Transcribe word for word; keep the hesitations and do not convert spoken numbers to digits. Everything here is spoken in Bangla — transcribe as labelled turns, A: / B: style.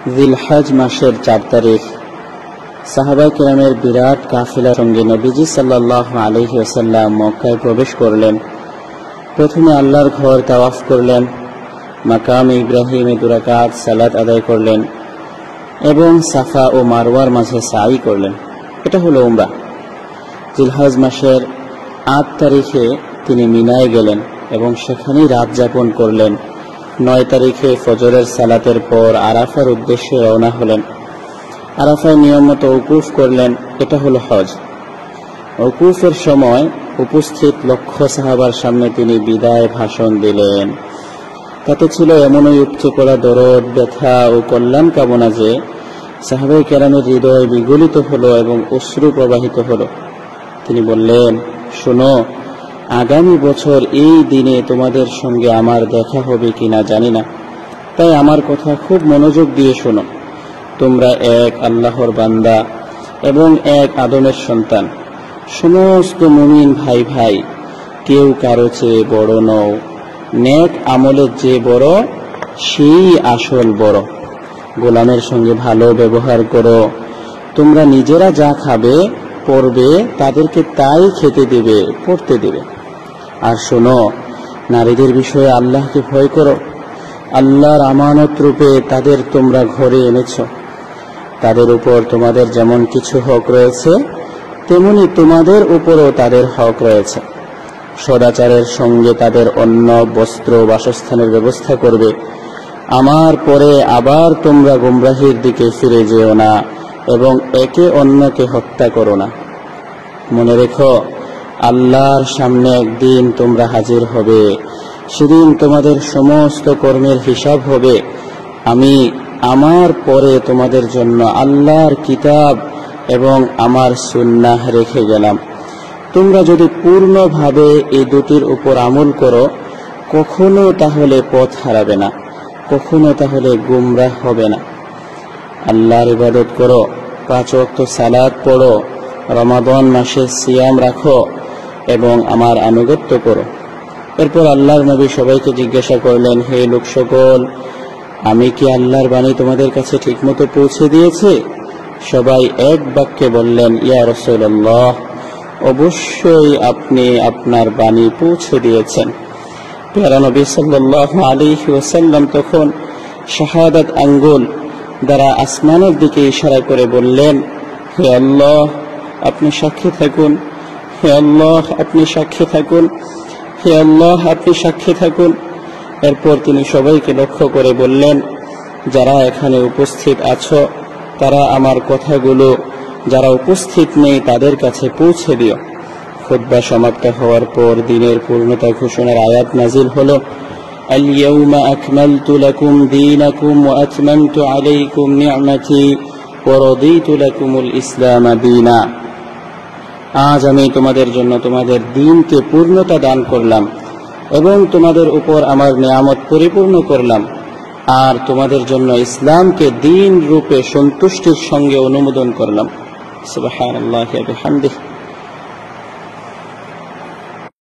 A: জিলহজ মাসের চার তারিখ সাহাবা কিরামের বিরাট কাফিলার সঙ্গে নবীজি সাল্লাল্লাহু আলাইহি ওয়াসাল্লাম মক্কায় প্রবেশ করলেন। প্রথমে আল্লাহর ঘর তাওয়াফ করলেন, মাকাম ইব্রাহিমে দুই রাকাত সালাত আদায় করলেন এবং সাফা ও মারওয়ার মাঝে সাই করলেন। এটা হলো উমরা। জিলহজ মাসের আট তারিখে তিনি মিনায় গেলেন এবং সেখানেই রাত যাপন করলেন। নয় তারিখে ফজরের সালাতের পর আরাফার উদ্দেশ্যে রওনা হলেন। আরাফায় নিয়মিত উকুফ করলেন। এটা হলো হজ। উকুফের সময় উপস্থিত লক্ষ সাহাবার সামনে তিনি বিদায় ভাষণ দিলেন। তাতে ছিল এমনই উপচে পড়া দরদ, ব্যথা ও কল্যাণ কামনা যে সাহাবায়ে কেরামের হৃদয় বিগলিত হলো এবং অশ্রু প্রবাহিত হলো। তিনি বললেন, শোনো, আগামী বছর এই দিনে তোমাদের সঙ্গে আমার দেখা হবে কিনা জানি না, তাই আমার কথা খুব মনোযোগ দিয়ে শোনো। তোমরা এক আল্লাহর বান্দা এবং এক আদমের সন্তান। সমস্ত মুমিন ভাই ভাই, কেউ কারো চেয়ে বড় নও। নেক আমলের যে বড়, সেই আসল বড়। গোলামের সঙ্গে ভালো ব্যবহার করো। তোমরা নিজেরা যা খাবে পড়বে তাদেরকে তাই খেতে দিবে, পড়তে দিবে। আর শোনো, নারীদের বিষয়ে আল্লাহকে ভয় করো। আল্লাহর আমানত রূপে তাদের তোমরা ঘরে এনেছ। তাদের উপর তোমাদের যেমন কিছু হক রয়েছে, তেমনি তোমাদের উপরও তাদের হক রয়েছে। সদাচারের সঙ্গে তাদের অন্ন, বস্ত্র, বাসস্থানের ব্যবস্থা করবে। আমার পরে আবার তোমরা গুমরাহির দিকে ফিরে যেও না এবং একে অন্যকে হত্যা করো না। মনে রেখো, আল্লাহর সামনে একদিন তোমরা হাজির হবে। সেদিন তোমাদের সমস্ত কর্মের হিসাব হবে। আমি আমার পরে তোমাদের জন্য আল্লাহর কিতাব এবং আমার সুন্নাহ রেখে গেলাম। তোমরা যদি পূর্ণভাবে এই দুটির উপর আমল করো, কখনো তাহলে পথ হারাবে না, কখনো তাহলে গুমরাহ হবে না। আল্লাহর ইবাদত করো, পাঁচ ওয়াক্ত সালাত পড়ো, রমাদান মাসে সিয়াম রাখো এবং আমার আনুগত্য করো। এরপর আল্লাহর নবী সবাইকে জিজ্ঞাসা করলেন, হে লোক সকল, আমি কি আল্লাহর বাণী তোমাদের কাছে ঠিকমতো পৌঁছে দিয়েছি? সবাই এক বাক্যে বললেন, ইয়া রাসূলুল্লাহ, অবশ্যই আপনি আপনার বাণী পৌঁছে দিয়েছেন। প্যারা নবী সাল্লাল্লাহু আলাইহি ওয়াসাল্লাম তখন শাহাদাত আঙ্গুল দ্বারা আসমানের দিকে ইশারা করে বললেন, হে আল্লাহ, আপনি সাক্ষী থাকুন, হে আল্লাহ, আপনি সাক্ষী থাকুন, হে আল্লাহ, আপনি সাক্ষী থাকুন। এরপর তিনি সবাইকে লক্ষ্য করে বললেন, যারা এখানে উপস্থিত আছো, তারা আমার কথাগুলো যারা উপস্থিত নেই তাদের কাছে পৌঁছে দিও। খুতবা সমাপ্ত হওয়ার পর দিনের পূর্ণতা ঘোষণার আয়াত নাজিল হলো, আল-ইয়াউমা আকমালতু লাকুম দীনাকুম ওয়া আতমামতু আলাইকুম নি'মাতি ওয়া রাদিতু লাকুমুল ইসলাম দীনা। আজ আমি তোমাদের জন্য তোমাদের দ্বীনকে পূর্ণতা দান করলাম এবং তোমাদের উপর আমার নিয়ামত পরিপূর্ণ করলাম, আর তোমাদের জন্য ইসলামকে দ্বীন রূপে সন্তুষ্টির সঙ্গে অনুমোদন করলাম। সুবহানাল্লাহি ওয়া বিহামদিহি।